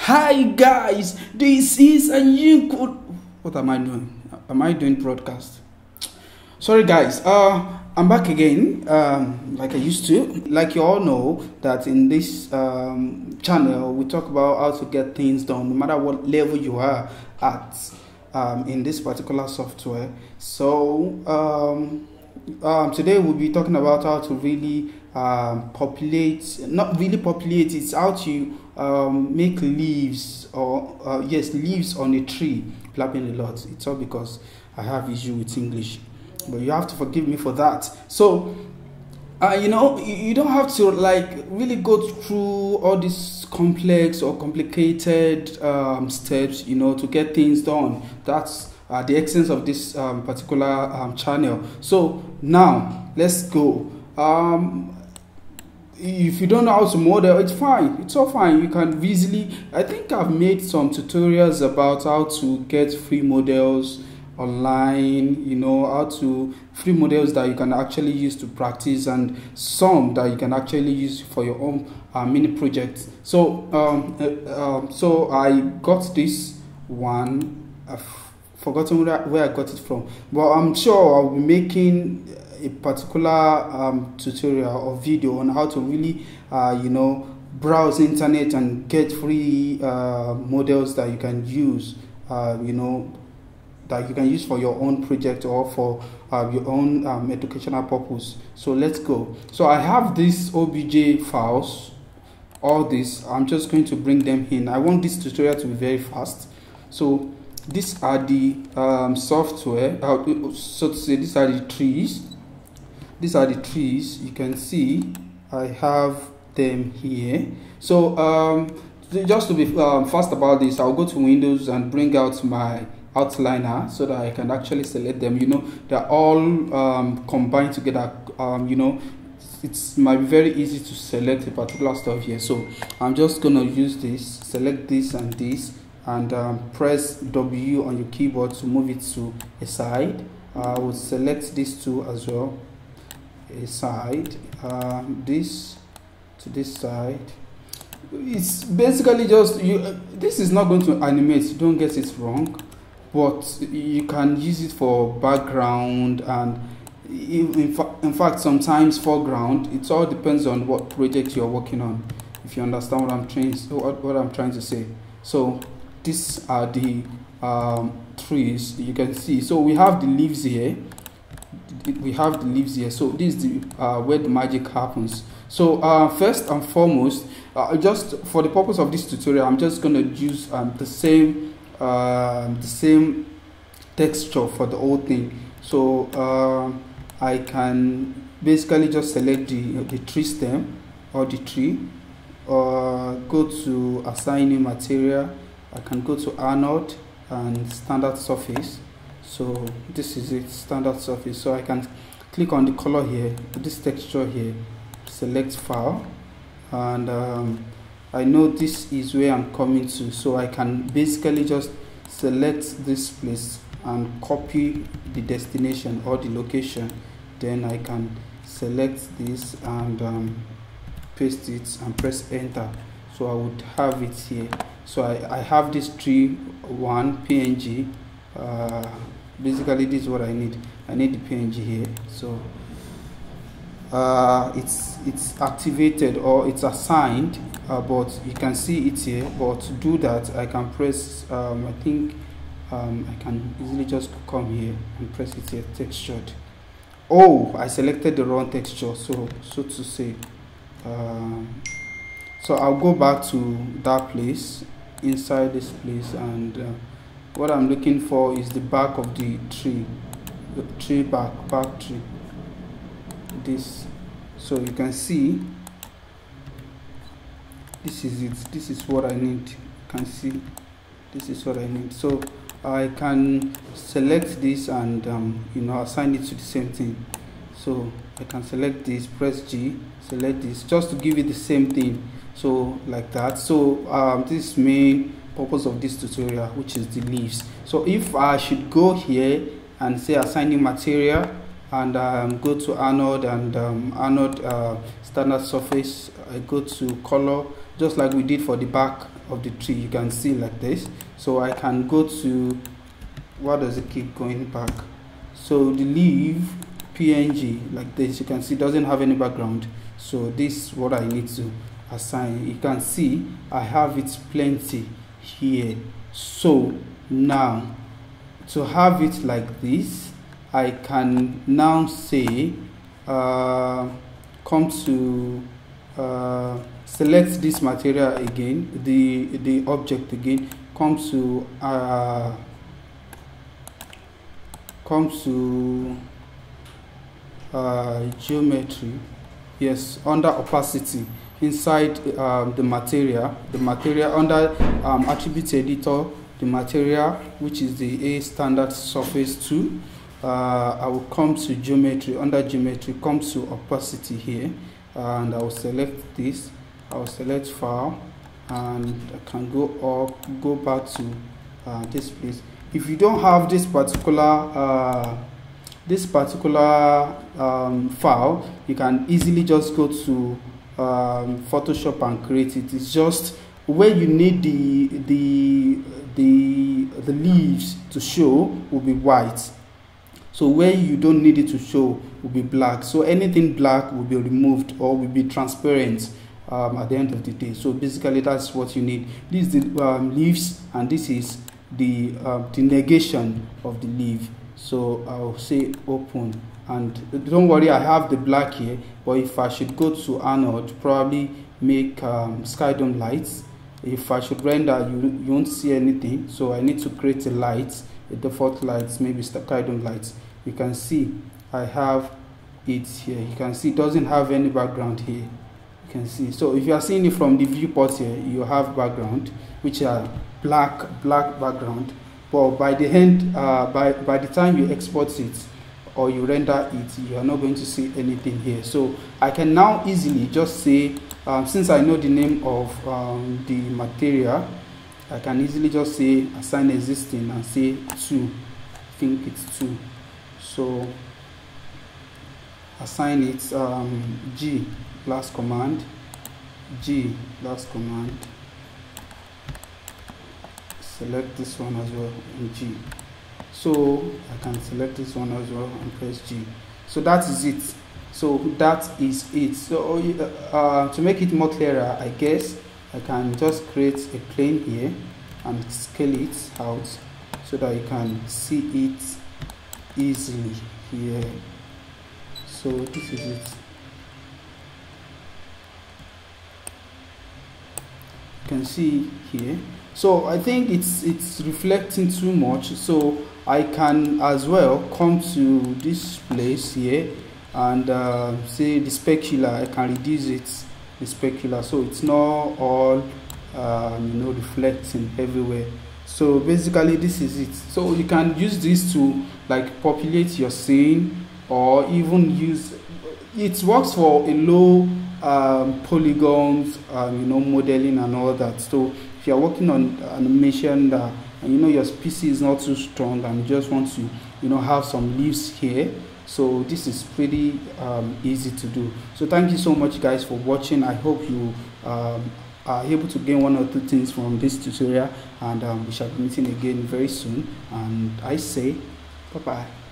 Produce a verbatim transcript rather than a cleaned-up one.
Hi guys, this is Ayinku. What am I doing? Am I doing broadcast? Sorry guys, uh, I'm back again, um, like I used to. Like you all know that in this um, channel, we talk about how to get things done, no matter what level you are at um, in this particular software. So um, um, today we'll be talking about how to really um, populate, not really populate, it's how to um, make leaves or uh, yes, leaves on a tree. Blabbing a lot. It's all because I have issue with English, but you have to forgive me for that. So uh, you know, you don't have to like really go through all these complex or complicated um, steps, you know, to get things done. That's uh, the essence of this um, particular um, channel. So now let's go. Um, if you don't know how to model, it's fine, it's all fine. You can easily, I think I've made some tutorials about how to get free models online, you know, how to free models that you can actually use to practice, and some that you can actually use for your own uh, mini projects. So um, uh, um, so I got this one. I've forgotten where I, where I got it from, but I'm sure I'll be making a particular um, tutorial or video on how to really uh, you know, browse internet and get free uh, models that you can use, uh, you know, that you can use for your own project or for uh, your own um, educational purpose. So let's go. So I have these O B J files, all this. I'm just going to bring them in. I want this tutorial to be very fast. So these are the um, software, uh, so to say, these are the trees. These are the trees. You can see I have them here. So um, just to be um, fast about this, I'll go to Windows and bring out my outliner so that I can actually select them. You know, they're all um, combined together. Um, you know, it might be very easy to select a particular stuff here. So I'm just gonna use this, select this and this, and um, press W on your keyboard to move it to a side. I uh, will select these two as well, a side, um, this to this side. It's basically just you. Uh, this is not going to animate, don't get it wrong, but you can use it for background and in, fa in fact sometimes foreground. It all depends on what project you're working on, if you understand what I'm trying what, what I'm trying to say. So these are the um, trees you can see. So we have the leaves here. We have the leaves here. So this is the uh, where the magic happens. So uh, first and foremost, uh, just for the purpose of this tutorial, I'm just gonna use um, the same uh, the same texture for the whole thing. So uh, I can basically just select the the tree stem or the tree, or go to assign new material. I can go to Arnold and standard surface. So this is it, standard surface. So I can click on the color here, this texture here, select file, and um, I know this is where I'm coming to, so I can basically just select this place and copy the destination or the location. Then I can select this and um, paste it and press enter. So I would have it here. So I, I have this tree one P N G. Uh, basically this is what I need. I need the P N G here. So uh, it's it's activated or it's assigned, uh, but you can see it here. But to do that, I can press um, I think um, I can easily just come here and press it here, textured. Oh, I selected the wrong texture, so so to say. Um, so I'll go back to that place, inside this place, and uh, what I'm looking for is the back of the tree, the tree back, back tree, this. So you can see, this is it, this is what I need. You can see, this is what I need. So I can select this and um, you know, assign it to the same thing. So I can select this, press G, select this, just to give it the same thing. So like that. So um, this is main purpose of this tutorial, which is the leaves. So if I should go here and say assigning material and um, go to Arnold and um, Arnold uh, standard surface, I go to color, just like we did for the back of the tree. You can see like this. So I can go to, why does it keep going back? So the leaf P N G like this, you can see doesn't have any background. So this is what I need to assign. You can see I have it plenty here. So now to have it like this, I can now say uh, come to uh, select this material again, the the object again, come to uh, come to uh, geometry, yes, under opacity, inside um, the material, the material under um, attribute editor, the material, which is the A standard surface two. uh, I will come to geometry, under geometry, come to opacity here, and I will select this. I will select file, and I can go up, go back to uh, this place. If you don't have this particular uh, this particular um, file, you can easily just go to um, Photoshop and create it. It's just where you need the the the the leaves to show will be white. So where you don't need it to show will be black. So anything black will be removed or will be transparent um, at the end of the day. So basically that's what you need. This is the um, leaves, and this is the uh, the negation of the leaf. So I'll say open, and don't worry, I have the black here, but if I should go to anode, probably make um, sky dome lights. If I should render, you, you won't see anything, so I need to create a light, a default light, maybe sky dome lights. You can see I have it here. You can see it doesn't have any background here. You can see, so if you are seeing it from the viewport here, you have background which are black black background, but by the end uh, by by the time you export it or you render it, you are not going to see anything here. So I can now easily just say, um, since I know the name of um, the material, I can easily just say assign existing and say two. I think it's two. So assign it um, G last command, G last command. Select this one as well in G. So I can select this one as well and press G. So that is it. So that is it. So uh, to make it more clearer, I guess I can just create a plane here and scale it out so that you can see it easily here. So this is it. You can see here. So I think it's it's reflecting too much, so I can as well come to this place here and uh, say the specular. I can reduce it, the specular, so it's not all um, you know, reflecting everywhere. So basically this is it. So you can use this to like populate your scene, or even use it. Works for a low um, polygons, um, you know, modeling and all that. So if you're working on animation that, and you know your P C is not too strong and you just want to, you know, have some leaves here, so this is pretty um, easy to do. So thank you so much guys for watching. I hope you um, are able to gain one or two things from this tutorial, and um, we shall be meeting again very soon, and I say bye bye.